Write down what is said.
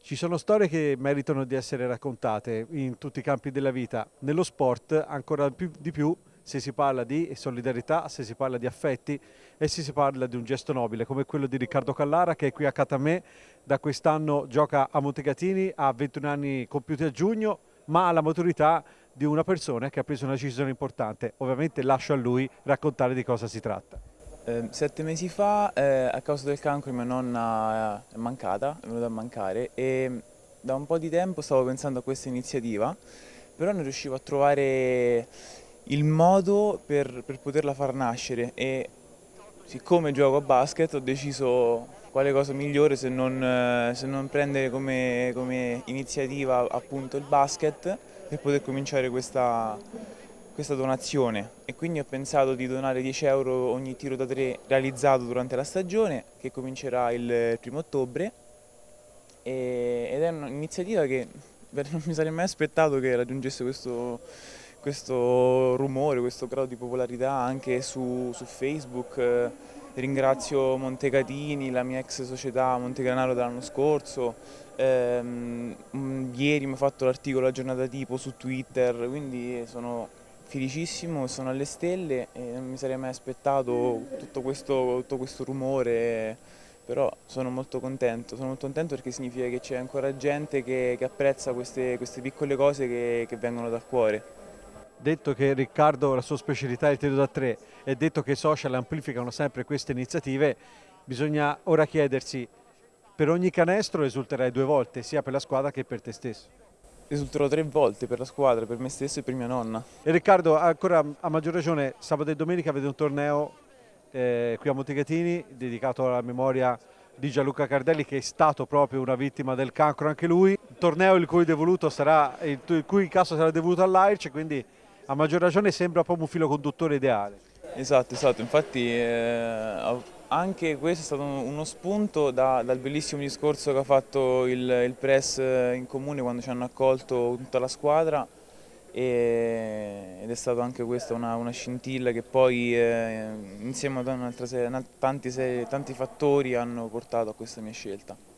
Ci sono storie che meritano di essere raccontate in tutti i campi della vita, nello sport ancora di più se si parla di solidarietà, se si parla di affetti e se si parla di un gesto nobile come quello di Riccardo Callara che è qui accanto a me, da quest'anno gioca a Montecatini, ha 21 anni compiuti a giugno, ma ha la maturità di una persona che ha preso una decisione importante. Ovviamente lascio a lui raccontare di cosa si tratta. 7 mesi fa, a causa del cancro, mia nonna è mancata, è venuta a mancare e da un po' di tempo stavo pensando a questa iniziativa, però non riuscivo a trovare il modo per poterla far nascere e siccome gioco a basket ho deciso quale cosa migliore se non prendere come iniziativa appunto il basket per poter cominciare questa donazione e quindi ho pensato di donare 10 euro ogni tiro da 3 realizzato durante la stagione che comincerà il 1° ottobre ed è un'iniziativa che non mi sarei mai aspettato che raggiungesse questo rumore, questo grado di popolarità anche su Facebook. Ringrazio Montecatini, la mia ex società Montegranaro dell'anno scorso. Ieri mi ha fatto l'articolo a giornata tipo su Twitter, quindi sono felicissimo, sono alle stelle e non mi sarei mai aspettato tutto questo rumore, però sono molto contento perché significa che c'è ancora gente che apprezza queste piccole cose che vengono dal cuore. Detto che Riccardo la sua specialità è il tiro da tre e detto che i social amplificano sempre queste iniziative, bisogna ora chiedersi, per ogni canestro esulterai 2 volte, sia per la squadra che per te stesso. Risulterò 3 volte per la squadra, per me stesso e per mia nonna. E Riccardo, ancora a maggior ragione, sabato e domenica avete un torneo qui a Montecatini dedicato alla memoria di Gianluca Cardelli che è stato proprio una vittima del cancro anche lui. Il torneo il cui caso sarà devoluto all'AIRC, quindi a maggior ragione sembra proprio un filo conduttore ideale. Esatto, esatto, infatti anche questo è stato uno spunto dal bellissimo discorso che ha fatto il press in comune quando ci hanno accolto tutta la squadra ed è stata anche questa una scintilla che poi insieme a tanti fattori hanno portato a questa mia scelta.